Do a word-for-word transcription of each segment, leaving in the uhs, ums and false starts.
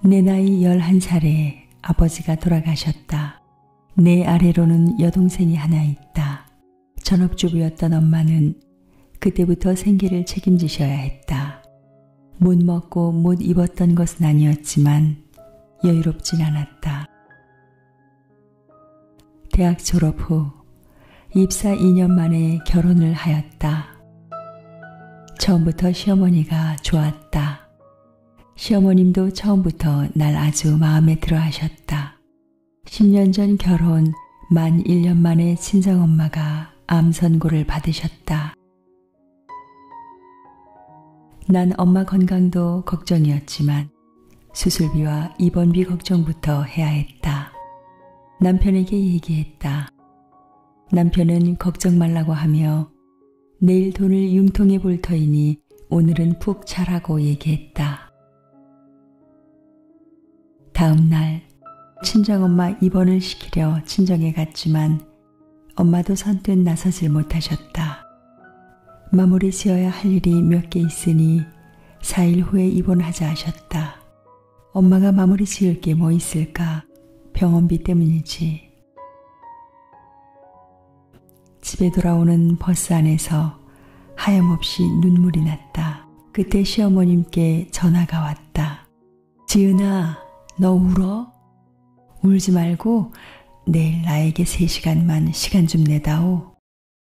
내 나이 열한 살에 아버지가 돌아가셨다. 내 아래로는 여동생이 하나 있다. 전업주부였던 엄마는 그때부터 생계를 책임지셔야 했다. 못 먹고 못 입었던 것은 아니었지만 여유롭진 않았다. 대학 졸업 후 입사 이 년 만에 결혼을 하였다. 처음부터 시어머니가 좋았다. 시어머님도 처음부터 날 아주 마음에 들어 하셨다. 십 년 전 결혼 만 일 년 만에 친정엄마가 암 선고를 받으셨다. 난 엄마 건강도 걱정이었지만 수술비와 입원비 걱정부터 해야 했다. 남편에게 얘기했다. 남편은 걱정 말라고 하며 내일 돈을 융통해 볼 터이니 오늘은 푹 자라고 얘기했다. 다음 날 친정엄마 입원을 시키려 친정에 갔지만 엄마도 선뜻 나서질 못하셨다. 마무리 지어야 할 일이 몇 개 있으니 사 일 후에 입원하자 하셨다. 엄마가 마무리 지을 게 뭐 있을까? 병원비 때문이지. 집에 돌아오는 버스 안에서 하염없이 눈물이 났다. 그때 시어머님께 전화가 왔다. 지은아, 너 울어? 울지 말고 내일 나에게 세 시간만 시간 좀 내다오.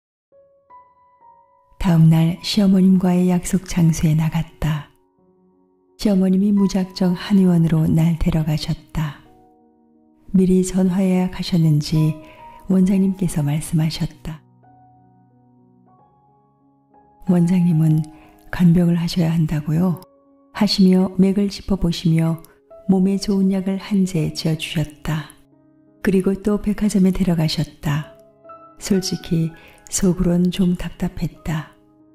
다음 날 시어머님과의 약속 장소에 나갔다. 시어머님이 무작정 한의원으로 날 데려가셨다. 미리 전화 예약하셨는지 원장님께서 말씀하셨다. 원장님은 간병을 하셔야 한다고요? 하시며 맥을 짚어보시며 몸에 좋은 약을 한 재 지어주셨다. 그리고 또 백화점에 데려가셨다. 솔직히 속으론 좀 답답했다.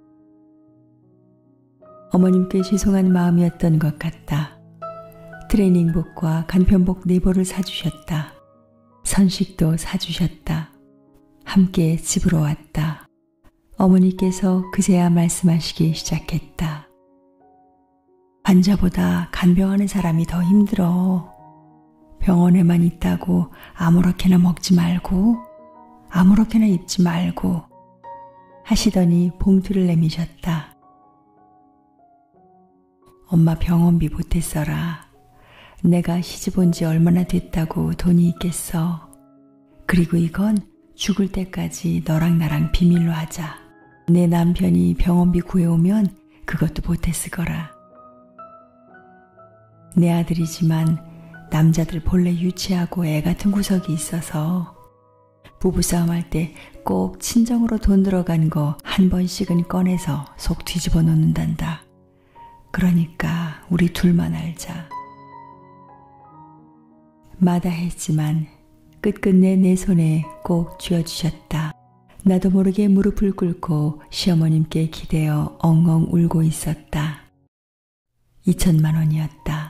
어머님께 죄송한 마음이었던 것 같다. 트레이닝복과 간편복 네 벌을 사주셨다. 선식도 사주셨다. 함께 집으로 왔다. 어머니께서 그제야 말씀하시기 시작했다. 환자보다 간병하는 사람이 더 힘들어. 병원에만 있다고 아무렇게나 먹지 말고 아무렇게나 입지 말고 하시더니 봉투를 내미셨다. 엄마 병원비 보태 써라. 내가 시집 온 지 얼마나 됐다고 돈이 있겠어. 그리고 이건 죽을 때까지 너랑 나랑 비밀로 하자. 내 남편이 병원비 구해오면 그것도 보태 쓰거라. 내 아들이지만 남자들 본래 유치하고 애 같은 구석이 있어서 부부싸움 할 때 꼭 친정으로 돈 들어간 거 한 번씩은 꺼내서 속 뒤집어 놓는단다. 그러니까 우리 둘만 알자. 마다했지만 끝끝내 내 손에 꼭 쥐어주셨다. 나도 모르게 무릎을 꿇고 시어머님께 기대어 엉엉 울고 있었다. 이천만 원이었다.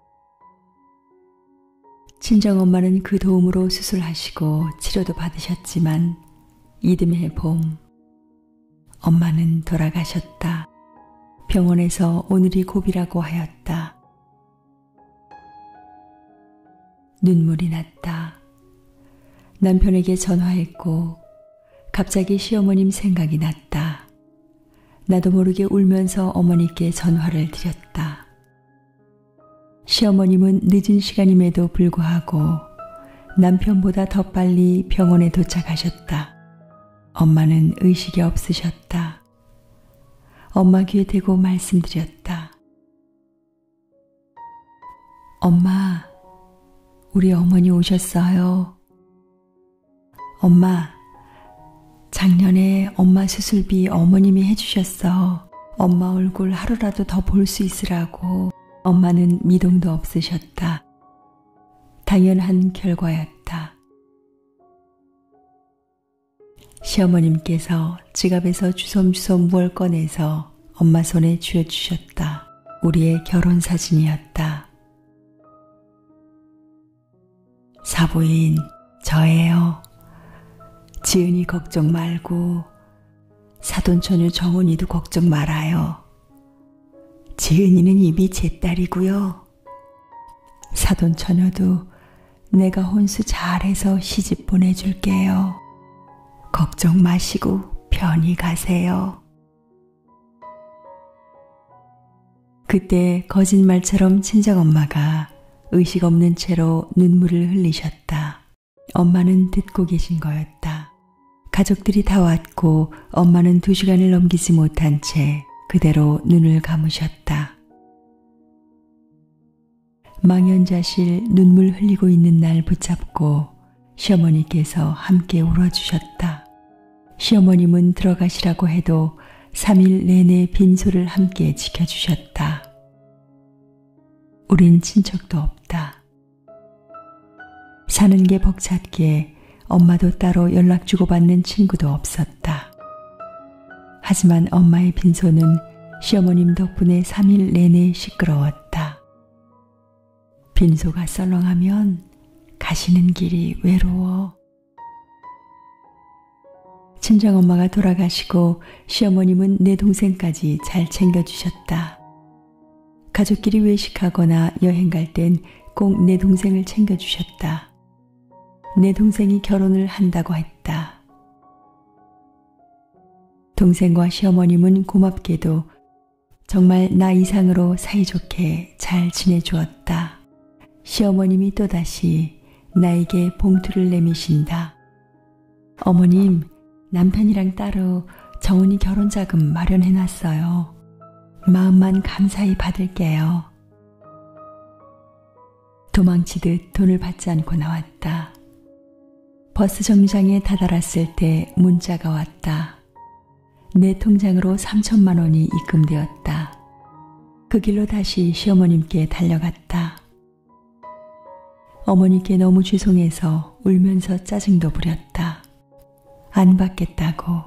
친정엄마는 그 도움으로 수술하시고 치료도 받으셨지만 이듬해 봄 엄마는 돌아가셨다. 병원에서 오늘이 고비라고 하였다. 눈물이 났다. 남편에게 전화했고 갑자기 시어머님 생각이 났다. 나도 모르게 울면서 어머니께 전화를 드렸다. 시어머님은 늦은 시간임에도 불구하고 남편보다 더 빨리 병원에 도착하셨다. 엄마는 의식이 없으셨다. 엄마 귀에 대고 말씀드렸다. 엄마, 우리 어머니 오셨어요. 엄마, 작년에 엄마 수술비 어머님이 해주셨어. 엄마 얼굴 하루라도 더 볼 수 있으라고. 엄마는 미동도 없으셨다. 당연한 결과였다. 시어머님께서 지갑에서 주섬주섬 무얼 꺼내서 엄마 손에 쥐어주셨다. 우리의 결혼사진이었다. 사부인, 저예요. 지은이 걱정 말고 사돈처녀 정은이도 걱정 말아요. 지은이는 이미 제 딸이고요. 사돈 처녀도 내가 혼수 잘해서 시집 보내줄게요. 걱정 마시고 편히 가세요. 그때 거짓말처럼 친정엄마가 의식 없는 채로 눈물을 흘리셨다. 엄마는 듣고 계신 거였다. 가족들이 다 왔고 엄마는 두 시간을 넘기지 못한 채 그대로 눈을 감으셨다. 망연자실 눈물 흘리고 있는 날 붙잡고 시어머니께서 함께 울어주셨다. 시어머님은 들어가시라고 해도 삼 일 내내 빈소를 함께 지켜주셨다. 우린 친척도 없다. 사는 게 벅찼기에 엄마도 따로 연락 주고받는 친구도 없었다. 하지만 엄마의 빈소는 시어머님 덕분에 삼 일 내내 시끄러웠다. 빈소가 썰렁하면 가시는 길이 외로워. 친정엄마가 돌아가시고 시어머님은 내 동생까지 잘 챙겨주셨다. 가족끼리 외식하거나 여행 갈 땐 꼭 내 동생을 챙겨주셨다. 내 동생이 결혼을 한다고 했다. 동생과 시어머님은 고맙게도 정말 나 이상으로 사이좋게 잘 지내주었다. 시어머님이 또다시 나에게 봉투를 내미신다. 어머님, 남편이랑 따로 정은이 결혼자금 마련해놨어요. 마음만 감사히 받을게요. 도망치듯 돈을 받지 않고 나왔다. 버스 정류장에 다다랐을 때 문자가 왔다. 내 통장으로 삼천만 원이 입금되었다. 그 길로 다시 시어머님께 달려갔다. 어머니께 너무 죄송해서 울면서 짜증도 부렸다. 안 받겠다고.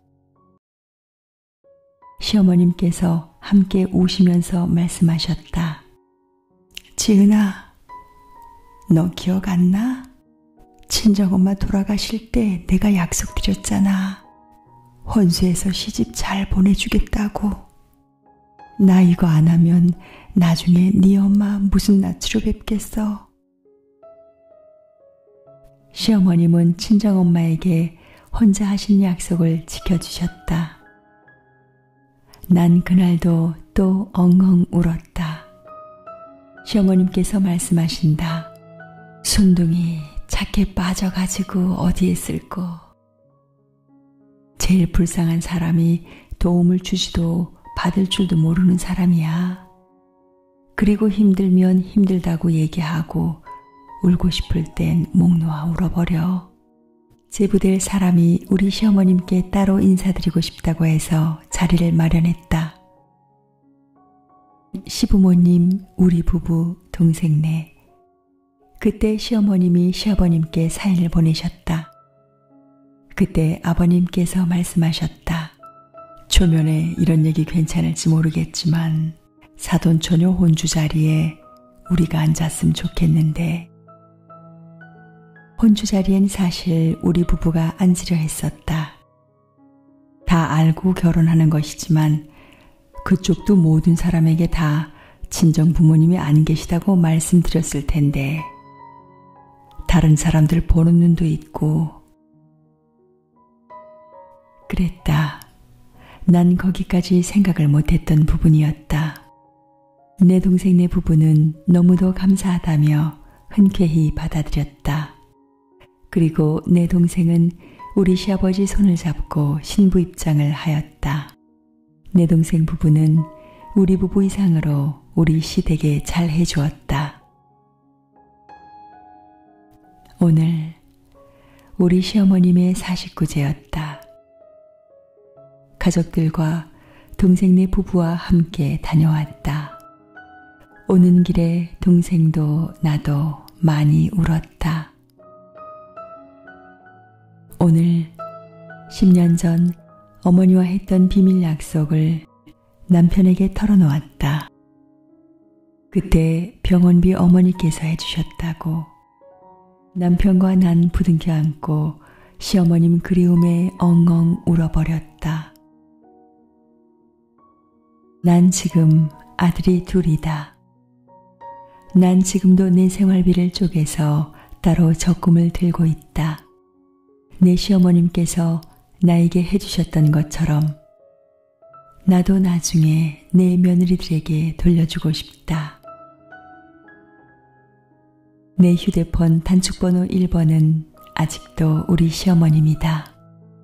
시어머님께서 함께 우시면서 말씀하셨다. 지은아, 너 기억 안 나? 친정엄마 돌아가실 때 내가 약속드렸잖아. 혼수해서 시집 잘 보내주겠다고. 나 이거 안 하면 나중에 네 엄마 무슨 낯으로 뵙겠어. 시어머님은 친정엄마에게 혼자 하신 약속을 지켜주셨다. 난 그날도 또 엉엉 울었다. 시어머님께서 말씀하신다. 순둥이 착해 빠져가지고 어디에 쓸고. 제일 불쌍한 사람이 도움을 주지도 받을 줄도 모르는 사람이야. 그리고 힘들면 힘들다고 얘기하고 울고 싶을 땐 목 놓아 울어버려. 제부될 사람이 우리 시어머님께 따로 인사드리고 싶다고 해서 자리를 마련했다. 시부모님, 우리 부부, 동생네. 그때 시어머님이 시아버님께 사인을 보내셨다. 그때 아버님께서 말씀하셨다. 초면에 이런 얘기 괜찮을지 모르겠지만 사돈처녀 혼주 자리에 우리가 앉았으면 좋겠는데. 혼주 자리엔 사실 우리 부부가 앉으려 했었다. 다 알고 결혼하는 것이지만 그쪽도 모든 사람에게 다 친정 부모님이 안 계시다고 말씀드렸을 텐데 다른 사람들 보는 눈도 있고. 그랬다. 난 거기까지 생각을 못했던 부분이었다. 내 동생네 부부는 너무도 감사하다며 흔쾌히 받아들였다. 그리고 내 동생은 우리 시아버지 손을 잡고 신부 입장을 하였다. 내 동생 부부는 우리 부부 이상으로 우리 시댁에 잘 해주었다. 오늘 우리 시어머님의 사십구제였다. 가족들과 동생네 부부와 함께 다녀왔다. 오는 길에 동생도 나도 많이 울었다. 오늘 십 년 전 어머니와 했던 비밀 약속을 남편에게 털어놓았다. 그때 병원비 어머니께서 해주셨다고. 남편과 난 부둥켜 안고 시어머님 그리움에 엉엉 울어버렸다. 난 지금 아들이 둘이다. 난 지금도 내 생활비를 쪼개서 따로 적금을 들고 있다. 내 시어머님께서 나에게 해주셨던 것처럼 나도 나중에 내 며느리들에게 돌려주고 싶다. 내 휴대폰 단축번호 일 번은 아직도 우리 시어머님이다.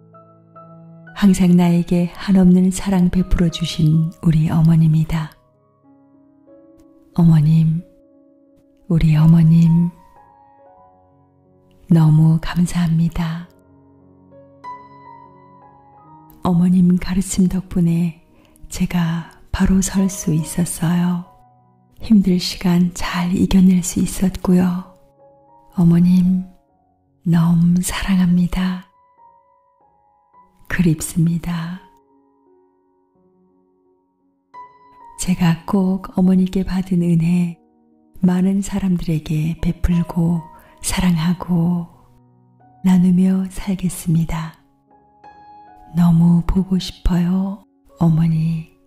항상 나에게 한없는 사랑 베풀어 주신 우리 어머님이다. 어머님, 우리 어머님, 너무 감사합니다. 어머님 가르침 덕분에 제가 바로 설 수 있었어요. 힘들 시간 잘 이겨낼 수 있었고요. 어머님, 너무 사랑합니다. 그립습니다. 제가 꼭 어머니께 받은 은혜 많은 사람들에게 베풀고 사랑하고 나누며 살겠습니다. 너무 보고 싶어요, 어머니.